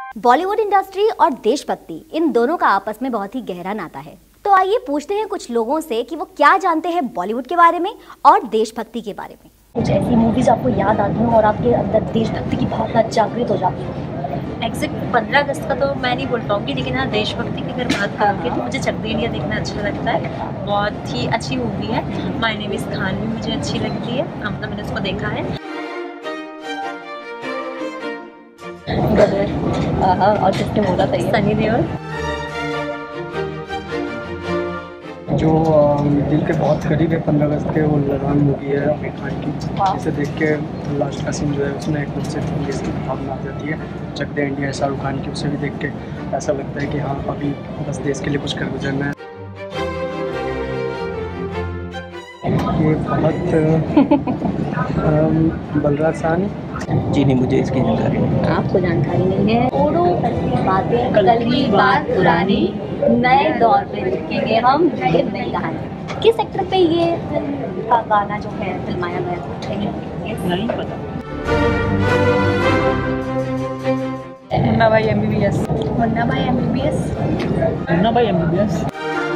Bollywood industry और देशभक्ति इन दोनों का आपस में बहुत ही गहरा नाता है। तो आइए पूछते हैं कुछ लोगों से कि वो क्या जानते हैं बॉलीवुड के बारे में और देशभक्ति के बारे में। कुछ ऐसी मूवीज आपको याद आती हो और आपके अंदर देशभक्ति की भावना जागृत हो जाती हो? एग्जैक्ट 15 अगस्त का तो मैं नहीं बोल पाऊंगी, लेकिन हाँ देशभक्ति की अगर बात करोगे तो मुझे चक दे इंडिया देखना अच्छा लगता है। बहुत ही अच्छी मूवी है। माय नेम इज़ खान भी मुझे अच्छी लगती है, मतलब मैंने उसको देखा है। और किसने बोला था? सनी देओल। जो दिल के बहुत करीब है 15 अगस्त के, वो लगान मूवी है आमिर खान की। जिसे देख के लास्ट का सीन जो है उसमें एकदम से देश की भावना आ जाती है। चक दे इंडिया शाहरुख खान की, उसे भी देख के ऐसा लगता है कि हाँ अभी बस देश के लिए कुछ कर गुजरना है। ये बहुत बलराज साहनी जी नहीं, मुझे इसकी जानकारी नहीं। आपको जानकारी नहीं है? छोड़ो बातें, कल की बात पुरानी, नए दौर पे लिखेंगे हम ये नई कहानी। किस सेक्टर पे ये फिल्म का गाना जो है फिल्माया गया था? नहीं पता। मुन्ना भाई MBBS। मुन्ना भाई MBBS।